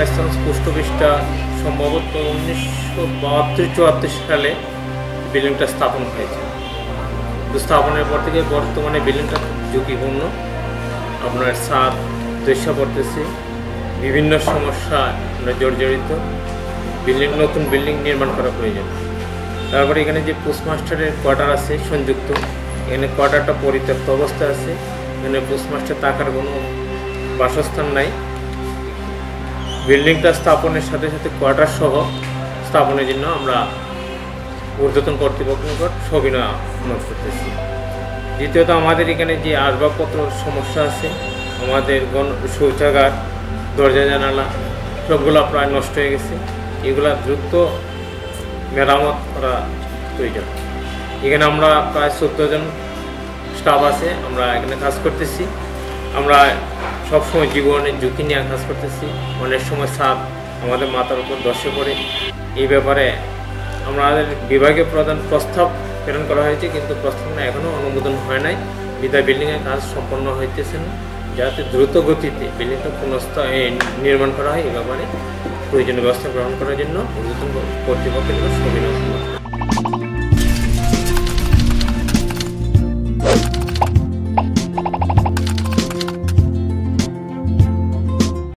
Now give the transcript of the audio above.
স্থান পোস্ট অফিসটা সম্ভবত 1972-74 সালে বিল্ডিংটা স্থাপন হয়েছে। তো স্থাপনের পর থেকে বর্তমানে বিল্ডিংটা খুব ঝুঁকিপূর্ণ। আপনার ছাদ ধসে পড়তেছে, বিভিন্ন সমস্যা জর্জরিত। নতুন বিল্ডিং নির্মাণ করা প্রয়োজন। তারপরে এখানে যে পোস্টমাস্টারের কোয়ার্টার আছে সংযুক্ত, এখানে কোয়ার্টারটা পরিত্যক্ত অবস্থায় আছে। এখানে পোস্টমাস্টার থাকার কোনো বাসস্থান নাই। বিল্ডিংটা স্থাপনের সাথে সাথে কোয়ার্টার সহ স্থাপনের জন্য আমরা ঊর্ধ্বতন কর্তৃপক্ষের নিকট সবিনয় অনুরোধ করতেছি। দ্বিতীয়ত, আমাদের এখানে যে আসবাবপত্র সমস্যা আছে, আমাদের শৌচাগার, দরজা জানালা সবগুলো প্রায় নষ্ট হয়ে গেছে। এগুলা দ্রুত মেরামত করা প্রয়োজন। এখানে আমরা প্রায় 14 জন স্টাফ আছে, আমরা এখানে কাজ করতেছি। আমরা সবসময় জীবনের ঝুঁকি নিয়ে কাজ করতেছি। অনেক সময় ছাদ আমাদের মাথার উপর ধসে পড়ে। এই ব্যাপারে আমাদের বিভাগীয় প্রধান প্রস্তাব প্রেরণ করা হয়েছে, কিন্তু প্রস্তাবনা এখনও অনুমোদন হয় নাই। বিদায় বিল্ডিংয়ের কাজ সম্পন্ন হইতেছে না, যাতে দ্রুত গতিতে বিল্ডিংটা নির্মাণ করা হয়। এই ব্যাপারে প্রয়োজনীয় ব্যবস্থা গ্রহণ করার জন্য ঊর্ধ্বতন কর্তৃপক্ষের সবিনয় অনুরোধ।